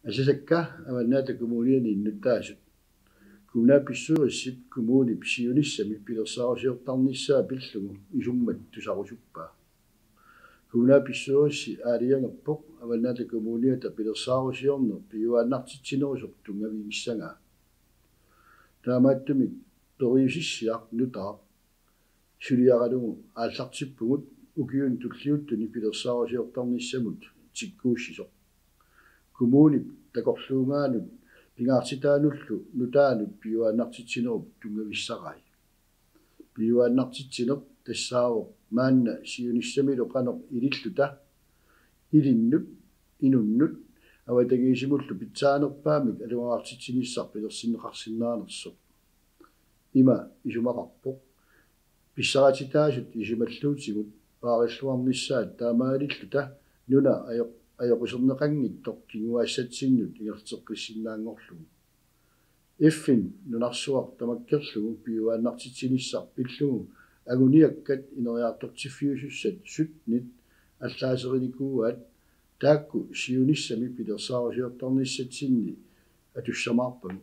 Asasakka amannaata kumuuniani innuttaasut kuna pissuussip kumuuni pisiunissami pilersaarsiortarnissaa pillugu isummat tusarusuppaa kuna pissuussi aaliangerpoq amannaata kumuuniata pilersaarusiorner piuaannartitsinerusoq tungavigissangaa taamaattumik toriusissiaq nutaa suliaralugu aallartippugut ukiun tulliuttuni pilersaarusiortarnissamut tikkuussisoq kumuuni takorluungaanut pingaartitaanullu nutaanut piuaannartitsinerup tungavissarai piuaannartitsineq tassaawoq maanna siunissamilu qanoq ililluta ilinnut inunnut awatagiisimullu pitsaanerpaamik aluaraartitsinissar pilersinneqarsinnaanersoq ima isumaqarpoq pissaratitaasut isimalluutigut paarilluarnissaat taamaalilluta nuna ajoqusernеqanngittoq kiguaassatsinnut igerteqqissinnaangorlugu iffin nunarsuaq tamakkerlugu piuaannartitsinissar pillugu aguniakkat ineriartortiffiusussat sutnit allaaserинikuuат taakku siunissami pilersaarusiortarnissatinni atussamaarpagu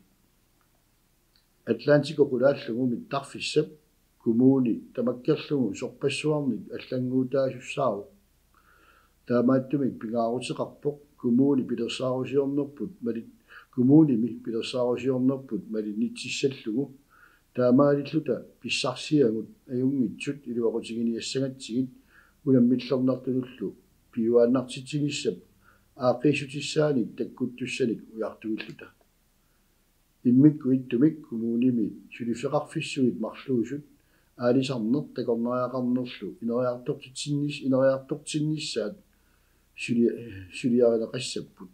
Atlantico mittarfissap kumuuni tamakkerlugu sorpassuarnik аллангуутаасуссаару таамааттумик пингаарутеқарпоқ кумууни пилерсаарусиорнерпут малит кумууними пилерсаарусиорнерпут малиннитсиссаллугу таамаалиллута писсарсиагут аюнгитсут илуақутигиниассагатсигит унаммиллернартунуллу пиуааннартитсигиссап ааққисутиссааник таккуттуссаник уяртуиллута иммикку иттумик кумууними сулифеқарфиссуит марлуусут аалисарнер такорнариақарнерлу инериартортитсинниссаат сулиаринеқассаппут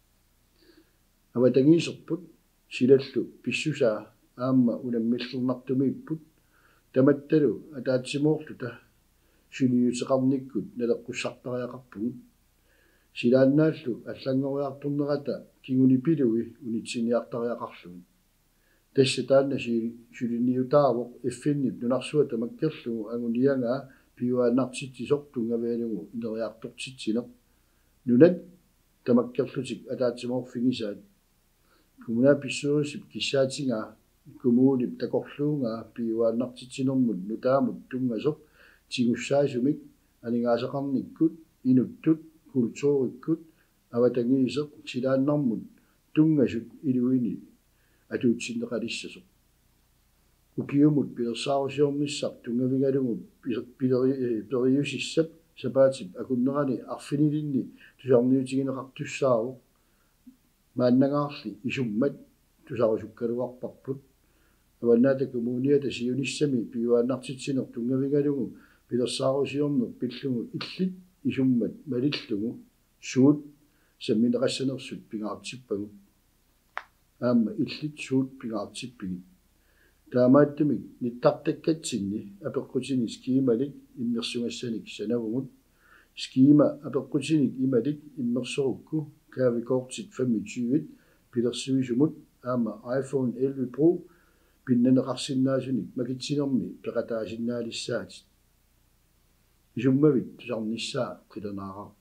аватагиисерпут силаллу писсусаа аама унаммиллернартумииппут таматталу атаатсимоорлута сулиутеқарниккут налеққуссартариақарпугут силааннааллу аллангориарторнерата кигунипилуи унитсиниартариақарлугут тасса таанна сулиниутаавоқ иффиннип нунарсуа тамаккерлугу агуниангаа пиуааннартитсисортунгавиалугу инериартортитсинеқ нунат тамаккерлутик атаатсимоорфигисаат кумуна писсуусип киссаатингаа кумуунип такорлуунгаа пиуааннартитсинермут нутаамут тунгасоқ тигуссаасумик алингаасеқарниккут инуттут культууриккут аватагиисеқ силааннармут тунгасут илуини атуутсиннеқалиссасоқ укиумут пилерсаарусиорнissaq тунгавигалугу периусиссап сапаатип акуннерани арфинилинни тусарниутигинеқартуссаавоқ мааннагаарли исуммат тусарусуккалуарпарпут аваннаата коммуниата сиуниссами пиуааннартитсинер тунгавигалугу пилерсаарусиорнер пиллугу иллит исуммат малиллугу суут самминеқассанерсут пингаартиппагу аама иллит суут пингаартиппигит таамааттумик ниттартаккатсинни апеққутини скиималик иммерсунгассаник санавгут скиима апеққутиник ималик иммерсорукку кавикортит 25 пилерсуисумут аама iPhone 11 Pro пиннанеқарсинаасуник макитсинерми пеқатаасиннаалиссаатит исуммавит тусарниссаа қиланаараа